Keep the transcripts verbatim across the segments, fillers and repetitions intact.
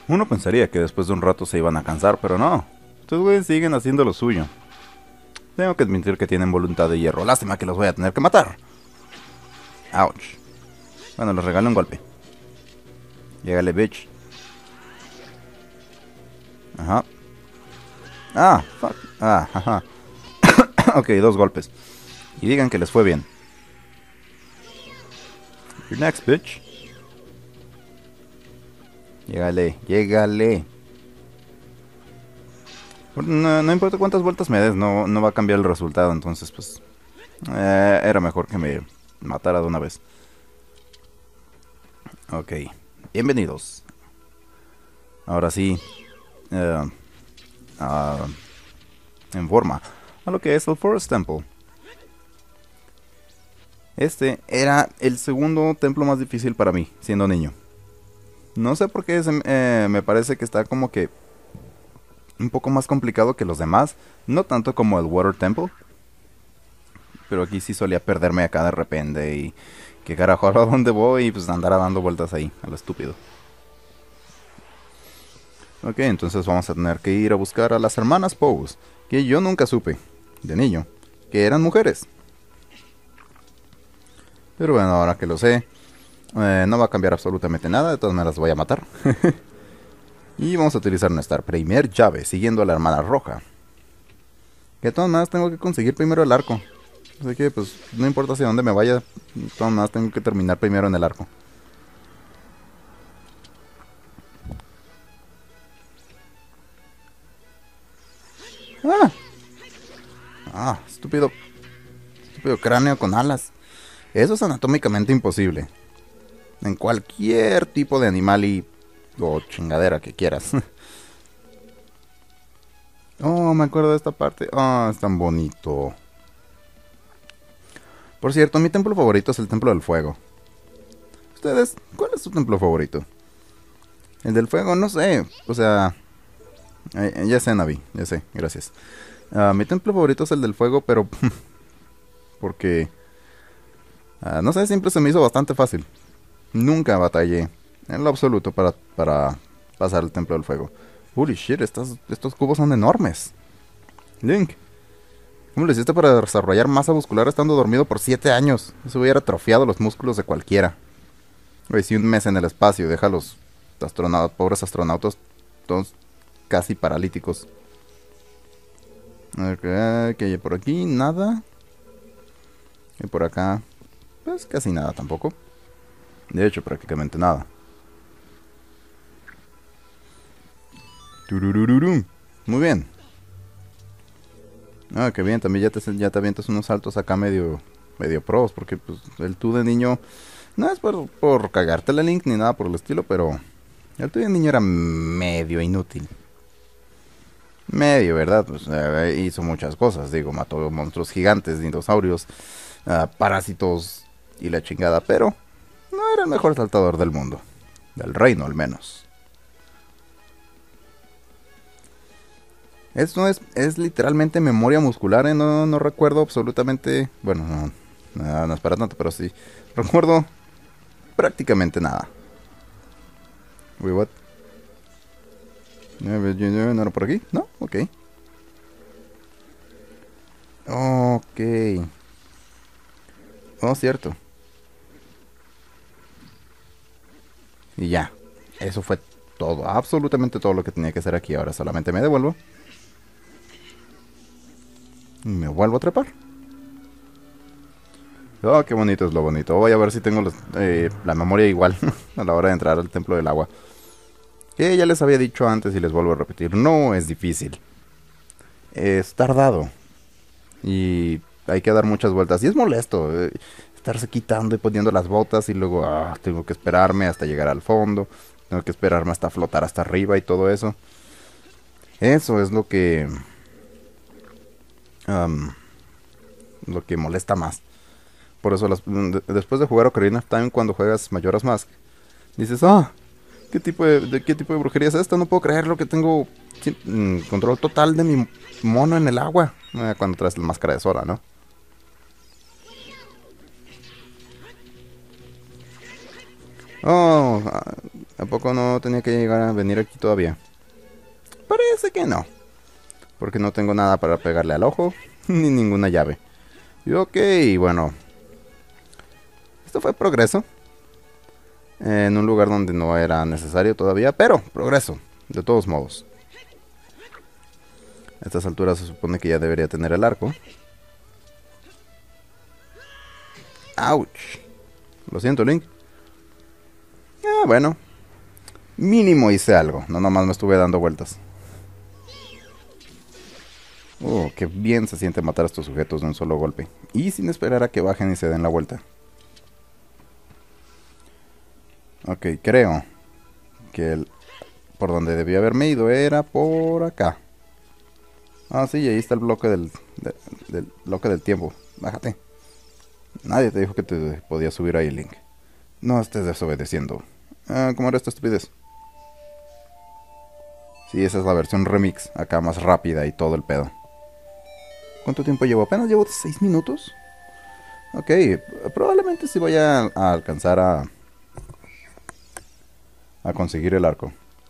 Uno pensaría que después de un rato se iban a cansar, pero no. Estos güeyes siguen haciendo lo suyo. Tengo que admitir que tienen voluntad de hierro. Lástima que los voy a tener que matar. Ouch. Bueno, les regalo un golpe. Llegale, bitch. Ajá. Ah, fuck. Ah, ajá. Ok, dos golpes. Y digan que les fue bien. You're next, bitch. Llegale, llegale. No, no importa cuántas vueltas me des, no, no va a cambiar el resultado. Entonces, pues, eh, era mejor que me matara de una vez. Ok, bienvenidos. Ahora sí, eh, uh, en forma a lo que es el Forest Temple. Este era el segundo templo más difícil para mí, siendo niño. No sé por qué se- eh, me parece que está como que un poco más complicado que los demás. No tanto como el Water Temple. Pero aquí sí solía perderme acá de repente y... ¿Qué carajo? ¿A dónde voy? Y pues andar dando vueltas ahí, a lo estúpido. Ok, entonces vamos a tener que ir a buscar a las hermanas Pose. Que yo nunca supe, de niño, que eran mujeres. Pero bueno, ahora que lo sé, eh, no va a cambiar absolutamente nada. De todas maneras voy a matar. Y vamos a utilizar nuestra primer llave, siguiendo a la hermana roja. Que de todas maneras tengo que conseguir primero el arco. Así que pues no importa hacia dónde me vaya, de todas maneras tengo que terminar primero en el arco. ¡Ah! ¡Ah! Estúpido. Estúpido cráneo con alas. Eso es anatómicamente imposible. En cualquier tipo de animal y... o chingadera que quieras. Oh, me acuerdo de esta parte. Oh, es tan bonito. Por cierto, mi templo favorito es el Templo del Fuego. ¿Ustedes? ¿Cuál es su templo favorito? El del fuego, no sé. O sea... eh, ya sé, Navi. Ya sé, gracias. Ah, mi templo favorito es el del fuego, pero... porque... ah, no sé, siempre se me hizo bastante fácil. Nunca batallé. En lo absoluto para, para pasar el templo del fuego. Holy shit, estos, estos cubos son enormes. Link, ¿cómo lo hiciste para desarrollar masa muscular estando dormido por siete años? Eso hubiera atrofiado los músculos de cualquiera. Güey, si un mes en el espacio deja a los astronautas, pobres astronautas todos casi paralíticos. Ok, ¿qué hay por aquí? Nada. Y por acá, pues casi nada tampoco. De hecho, prácticamente nada. Tururururum. Muy bien. Ah, qué bien, también ya te, ya te avientas unos saltos acá medio, medio pros, porque pues el tú de niño, no es por, por cagarte la Link ni nada por el estilo, pero el tú de niño era medio inútil. Medio, ¿verdad? Pues eh, hizo muchas cosas, digo, mató monstruos gigantes, dinosaurios, ah, parásitos y la chingada, pero no era el mejor saltador del mundo, del reino al menos. Esto es, es literalmente memoria muscular, ¿eh? No, no recuerdo absolutamente, bueno, no, no, no es para tanto, pero sí, recuerdo prácticamente nada. Wait, what? ¿No era por aquí? No, ok. Ok. Oh, cierto. Y ya. Eso fue todo, absolutamente todo lo que tenía que hacer aquí. Ahora solamente me devuelvo. Y me vuelvo a trepar. Oh, qué bonito es lo bonito. Voy a ver si tengo los, eh, la memoria igual a la hora de entrar al templo del agua. Que ya les había dicho antes y les vuelvo a repetir. No es difícil. Es tardado. Y hay que dar muchas vueltas. Y es molesto. eh, estarse quitando y poniendo las botas y luego ah, tengo que esperarme hasta llegar al fondo. Tengo que esperarme hasta flotar hasta arriba y todo eso. Eso es lo que... am, lo que molesta más. Por eso las- de- después de jugar Ocarina of Time, cuando juegas Majora's Mask, dices, ah, ¿qué tipo de, de qué tipo de brujería es esta? No puedo creerlo que tengo sí, mm, control total de mi mono en el agua. Eh, cuando traes la máscara de Sora, ¿no? Oh, ah, ¿A poco no tenía que llegar a venir aquí todavía? Parece que no. Porque no tengo nada para pegarle al ojo. Ni ninguna llave. Y ok, bueno. Esto fue progreso. En un lugar donde no era necesario todavía. Pero, progreso. De todos modos. A estas alturas se supone que ya debería tener el arco. ¡Auch! Lo siento, Link. Ah, bueno. Mínimo hice algo. No nomás me estuve dando vueltas. Oh, qué bien se siente matar a estos sujetos de un solo golpe. Y sin esperar a que bajen y se den la vuelta. Ok, creo que el, por donde debía haberme ido era por acá. Ah, sí, ahí está el bloque del, de, del bloque del tiempo. Bájate. Nadie te dijo que te podías subir ahí, Link. No estés desobedeciendo. Ah, ¿cómo era esta estupidez? Sí, esa es la versión remix. Acá más rápida y todo el pedo. ¿Cuánto tiempo llevo? Apenas llevo seis minutos. Ok, probablemente sí voy a, a alcanzar a... a conseguir el arco.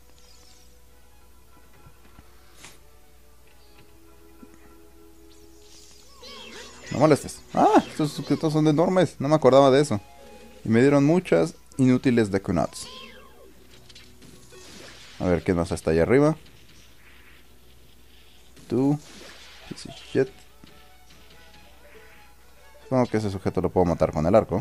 No molestes. Ah, estos sujetos son enormes. No me acordaba de eso. Y me dieron muchas inútiles Deku-Nuts. A ver, ¿quién más está allá arriba? Tú. Piece of shit. Supongo que ese sujeto lo puedo matar con el arco.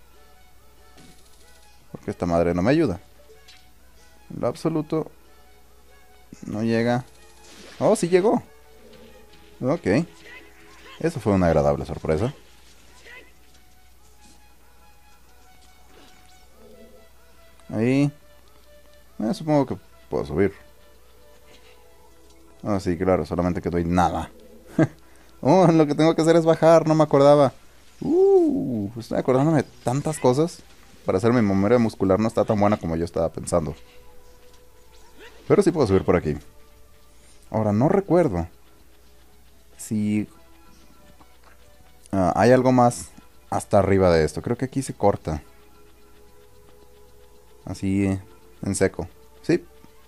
Porque esta madre no me ayuda. En lo absoluto. No llega. Oh, sí llegó. Ok. Eso fue una agradable sorpresa. Ahí. Eh, supongo que puedo subir. Ah, sí, claro, solamente que doy nada. Oh, lo que tengo que hacer es bajar, no me acordaba. Uh, estoy acordándome de tantas cosas. Para hacer mi memoria muscular no está tan buena como yo estaba pensando. Pero sí puedo subir por aquí. Ahora, no recuerdo si uh, hay algo más hasta arriba de esto. Creo que aquí se corta. Así, en seco. Sí.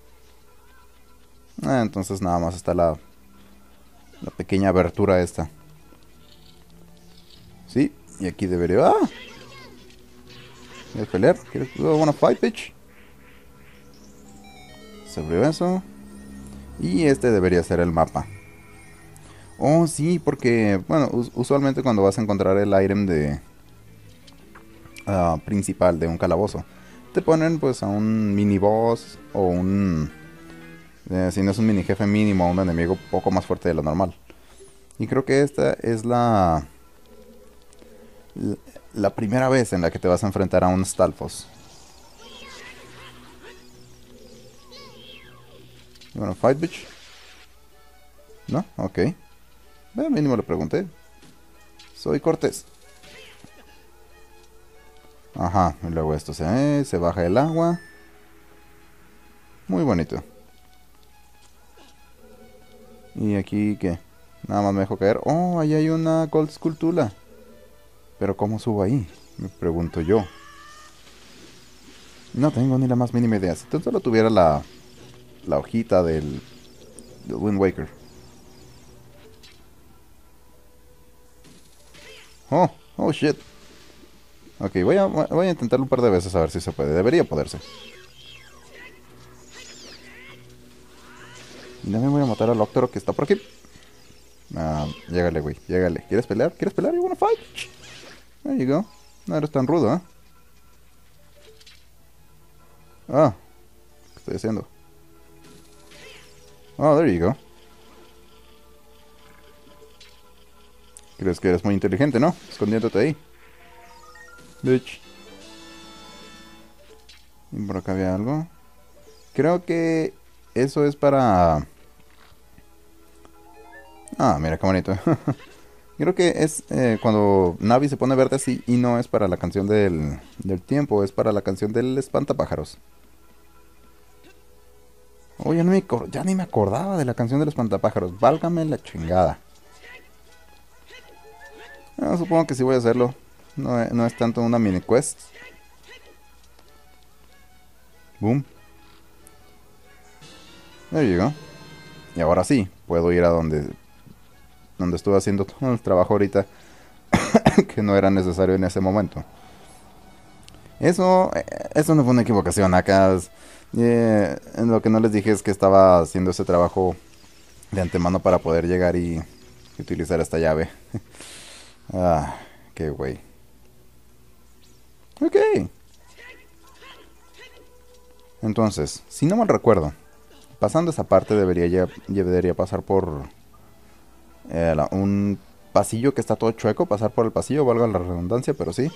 Ah, entonces nada más está la, la pequeña abertura esta. Sí, y aquí debería... ¡Ah! ¿Quieres pelear? ¿Quieres... ¿You wanna fight, bitch? Se abrió eso. Y este debería ser el mapa. Oh, sí, porque... Bueno, us usualmente cuando vas a encontrar el item de... Uh, principal de un calabozo, te ponen pues a un mini boss o un... Eh, si no es un mini jefe mínimo, un enemigo poco más fuerte de lo normal. Y creo que esta es la... La primera vez en la que te vas a enfrentar a un Stalfos. You wanna fight, bitch? ¿No? Ok. Eh, mínimo le pregunté. Soy Cortés. Ajá, y luego esto se, eh, se baja el agua. Muy bonito. Y aquí, ¿qué? Nada más me dejo caer. Oh, ahí hay una Gold Skulltula. Pero ¿cómo subo ahí? Me pregunto yo. No tengo ni la más mínima idea. Si tan solo tuviera la, la hojita del, del Wind Waker. Oh, oh shit. Ok, voy a, voy a intentarlo un par de veces a ver si se puede. Debería poderse. Y también voy a matar al Octoro que está por aquí. Ah, llégale, güey, llégale. ¿Quieres pelear? ¿Quieres pelear? You wanna fight? There you go. No eres tan rudo, ¿eh? Ah, ¿qué estoy haciendo? Oh, there you go. Crees que eres muy inteligente, ¿no? Escondiéndote ahí. Bitch. Y por acá había algo. Creo que eso es para... Ah, mira qué bonito. Creo que es eh, cuando Navi se pone verde así y no es para la canción del, del tiempo, es para la canción del espantapájaros. Oh, ya, no me, ya ni me acordaba de la canción del espantapájaros. Válgame la chingada. Ah, supongo que sí voy a hacerlo. No, no es tanto una mini quest. Boom. There you go. Y ahora sí, puedo ir a donde, donde estuve haciendo todo el trabajo ahorita que no era necesario en ese momento. Eso, eh, eso no fue una equivocación. Acá, eh, en lo que no les dije es que estaba haciendo ese trabajo de antemano para poder llegar y, y utilizar esta llave. Ah, qué güey. Ok. Entonces, si no mal recuerdo, pasando esa parte debería ya, ya debería pasar por eh, la- un pasillo que está todo chueco, pasar por el pasillo, valga la redundancia, pero sí.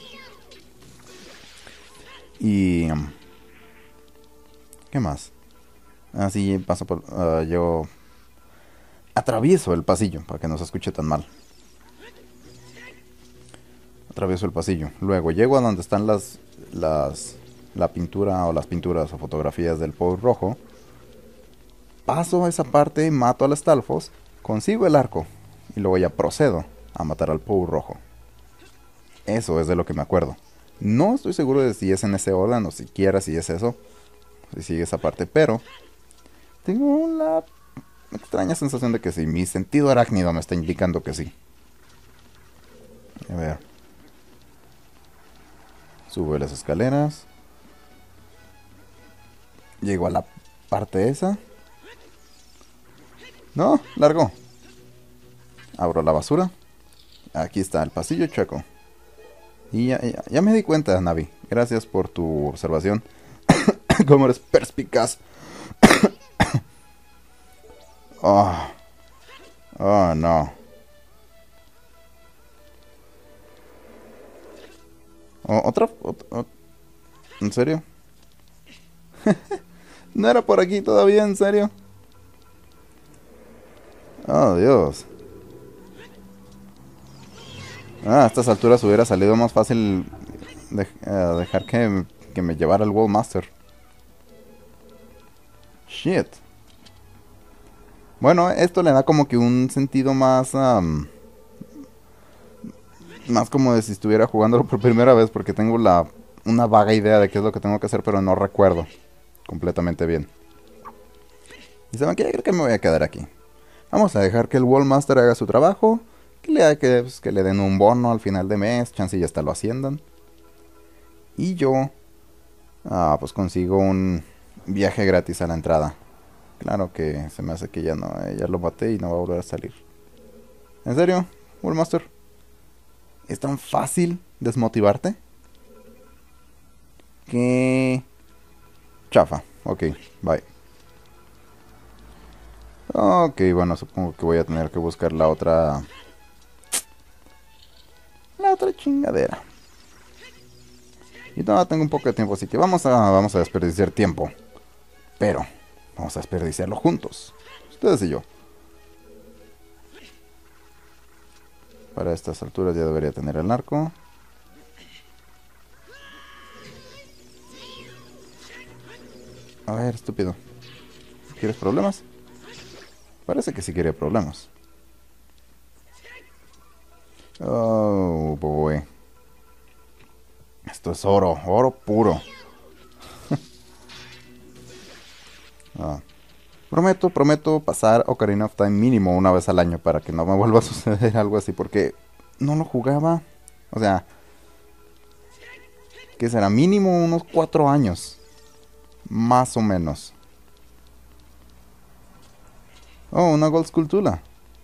Y um, ¿qué más? Así paso por ah, yo atravieso el pasillo para que no se escuche tan mal. Atravieso el pasillo. Luego llego a donde están las las la pintura o las pinturas o fotografías del Poe rojo. Paso esa parte, mato al Stalfos, consigo el arco y luego ya procedo a matar al Poe rojo. Eso es de lo que me acuerdo. No estoy seguro de si es en ese orden o siquiera si es eso, si sigue esa parte, pero tengo la extraña sensación de que sí. Mi sentido arácnido me está indicando que sí. A ver. Subo las escaleras. Llego a la parte esa. No, largo. Abro la basura. Aquí está el pasillo chueco. Y ya, ya, ya me di cuenta, Navi. Gracias por tu observación. Cómo eres perspicaz. Oh, oh no. Oh, otra, ot- ot- ¿En serio? ¿No era por aquí todavía? ¿En serio? Oh, Dios. Ah, a estas alturas hubiera salido más fácil de- eh, dejar que, que me llevara el Wallmaster. Shit. Bueno, esto le da como que un sentido más... am, más como de si estuviera jugándolo por primera vez, porque tengo la una vaga idea de qué es lo que tengo que hacer, pero no recuerdo completamente bien. Y saben que yo creo que me voy a quedar aquí. Vamos a dejar que el Wallmaster haga su trabajo, que le, que, pues, que le den un bono al final de mes, chance y hasta lo asciendan. Y yo, ah, pues consigo un viaje gratis a la entrada. Claro que se me hace que ya no, eh, ya lo maté y no va a volver a salir. ¿En serio, Wallmaster? ¿Es tan fácil desmotivarte? Que chafa. Ok, bye. Ok, bueno, supongo que voy a tener que buscar la otra... La otra chingadera. Y todavía tengo un poco de tiempo, así que vamos a, vamos a desperdiciar tiempo. Pero vamos a desperdiciarlo juntos. Ustedes y yo. Para estas alturas ya debería tener el arco. A ver, estúpido. ¿Quieres problemas? Parece que sí quiere problemas. Oh, boy. Esto es oro, oro puro. Ah. Prometo, prometo pasar Ocarina of Time mínimo una vez al año para que no me vuelva a suceder algo así, porque no lo jugaba. O sea, ¿qué será? Mínimo unos cuatro años. Más o menos. Oh, una Gold Skulltula.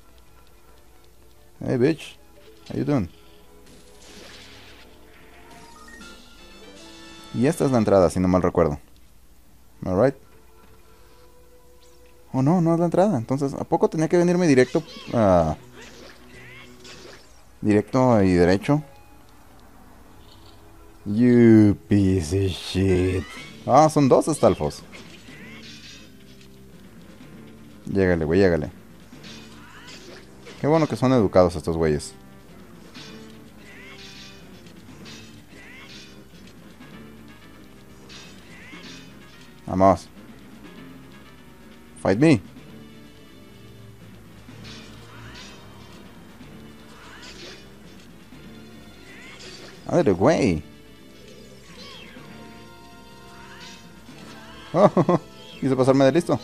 Hey, bitch. How you doing? Y esta es la entrada, si no mal recuerdo. Alright. Oh, no, no es la entrada. Entonces, ¿a poco tenía que venirme directo? Uh, directo y derecho. You piece of shit. Ah, son dos Stalfos. Llégale, güey, llégale. Qué bueno que son educados estos güeyes. Vamos. Fight me. Ándale, güey. Oh, quise pasarme de listo.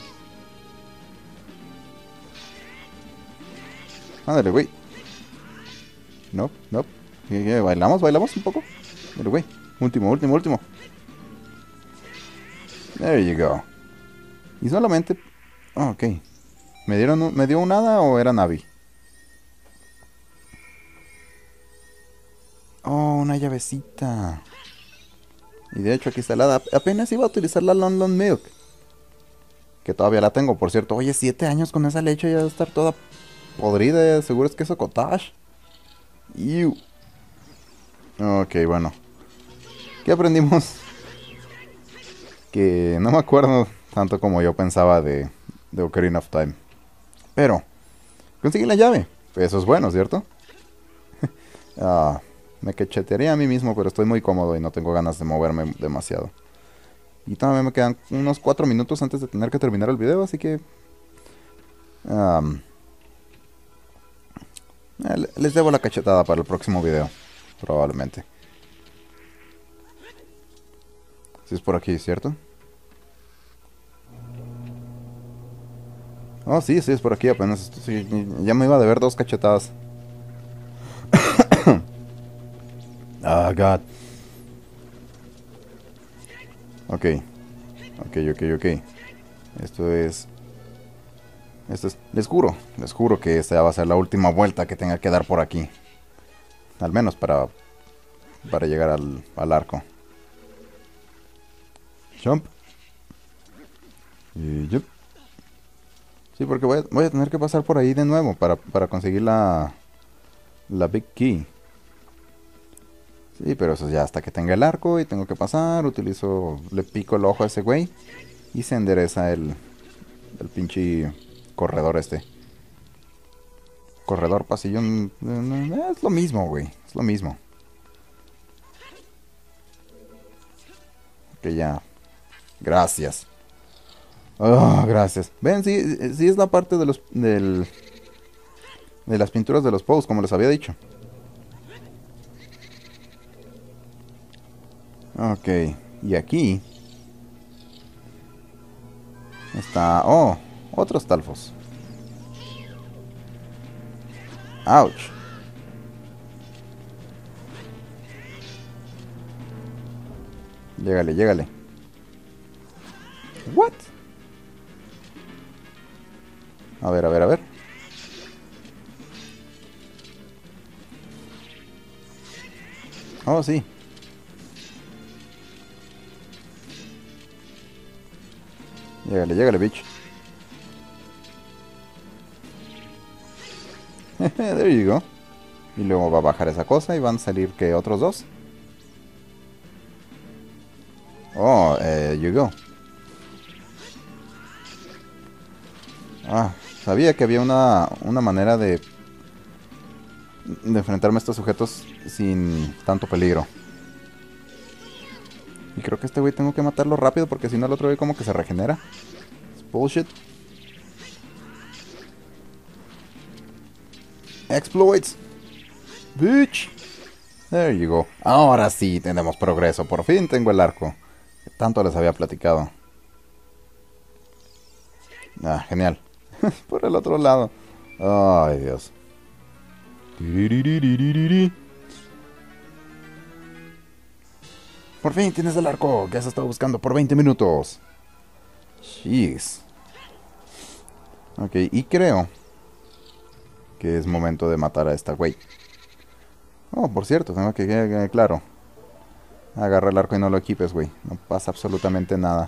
Ándale, güey. No, no. ¿Bailamos? ¿Bailamos un poco? Ándale, güey. Último, último, último. There you go. Y solamente... Oh, ok. ¿Me dieron un- ¿Me dio un hada o era Navi? Oh, una llavecita. Y de hecho aquí está la hada. Apenas iba a utilizar la London Milk. Que todavía la tengo, por cierto. Oye, siete años con esa leche ya debe estar toda podrida. Seguro es queso cottage. Ew. Ok, bueno. ¿Qué aprendimos? Que no me acuerdo tanto como yo pensaba de, de Ocarina of Time. Pero, conseguí la llave. Eso es bueno, ¿cierto? Ah, me cachetearía a mí mismo, pero estoy muy cómodo y no tengo ganas de moverme demasiado. Y todavía me quedan unos cuatro minutos antes de tener que terminar el video, así que... am, eh, les debo la cachetada para el próximo video, probablemente. Si es por aquí, ¿cierto? Oh, sí, sí, es por aquí apenas. Sí, ya me iba a deber dos cachetadas. Ah, God. Ok, ok, ok, ok. Esto es... Esto es... Les juro, les juro que esta va a ser la última vuelta que tenga que dar por aquí. Al menos para... Para llegar al, al arco. Jump. Y yup. Sí, porque voy a, voy a tener que pasar por ahí de nuevo para, para conseguir la... La Big Key. Sí, pero eso ya hasta que tenga el arco y tengo que pasar, utilizo... Le pico el ojo a ese güey y se endereza el... El pinche corredor este. Corredor, pasillón... eh, Es lo mismo, güey. Es lo mismo. Que ya... Gracias. Oh, gracias. Ven, sí, sí es la parte de los... Del... De las pinturas de los posts, como les había dicho. Ok. Y aquí... Está... Oh, otros talfos. Ouch. Llégale, llégale. What? A ver, a ver, a ver. Oh, sí. Llégale, llégale, bitch. There you go. Y luego va a bajar esa cosa y van a salir, ¿qué? ¿Otros dos? Oh, eh, you go. Ah, sabía que había una, una manera de, de enfrentarme a estos sujetos sin tanto peligro. Y creo que este güey tengo que matarlo rápido porque si no el otro güey como que se regenera. Es bullshit. Exploits. Bitch. There you go. Ahora sí tenemos progreso. Por fin tengo el arco. Que tanto les había platicado. Ah, genial. Por el otro lado. Ay, Dios. Por fin tienes el arco que has estado buscando por veinte minutos. Jeez. Ok, y creo que es momento de matar a esta güey. Oh, por cierto, tengo que quedar claro. Agarra el arco y no lo equipes, güey. No pasa absolutamente nada.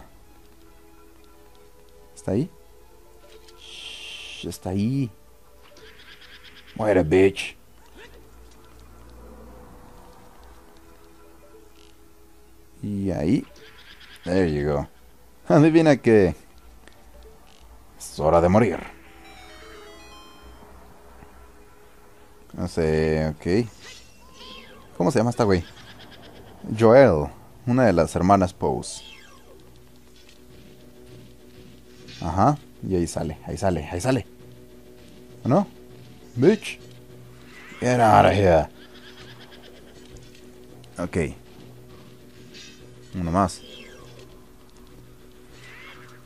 ¿Está ahí? Shh, está ahí. Muere, bitch. Y ahí. There you go. Adivina qué. Es hora de morir. No sé, ok. ¿Cómo se llama esta güey? Joel, una de las hermanas Pose. Ajá. Y ahí sale, ahí sale, ahí sale. ¿No? Bitch. Get out of here. Ok. Uno más.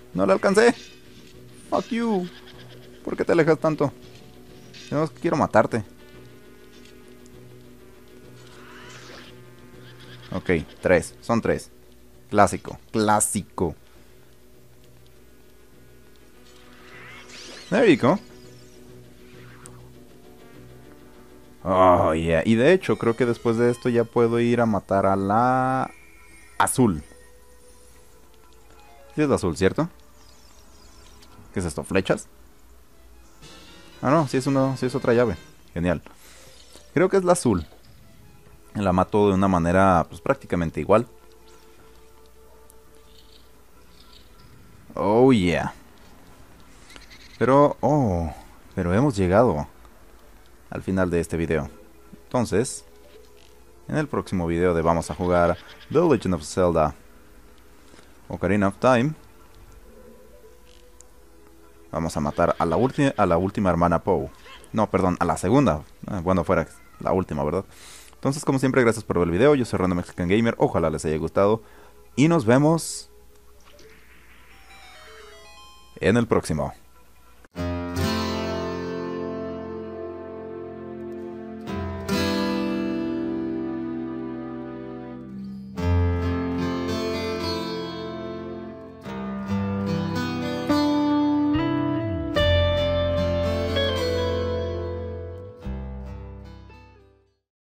¡No la alcancé! ¡Fuck you! ¿Por qué te alejas tanto? No, es que quiero matarte. Ok, tres. Son tres. Clásico. Clásico. There you go. Oh, yeah. Y de hecho, creo que después de esto ya puedo ir a matar a la... azul. Sí es la azul, ¿cierto? ¿Qué es esto? ¿Flechas? Ah, no, sí es, una, sí es otra llave. Genial. Creo que es la azul. La mato de una manera, pues, prácticamente igual. Oh, yeah. Pero, oh, pero hemos llegado al final de este video. Entonces, en el próximo video de vamos a jugar The Legend of Zelda Ocarina of Time, vamos a matar a la, a la última hermana Poe. No, perdón, a la segunda. Eh, bueno, fuera la última, ¿verdad? Entonces, como siempre, gracias por ver el video. Yo soy Random Mexican Gamer. Ojalá les haya gustado. Y nos vemos en el próximo.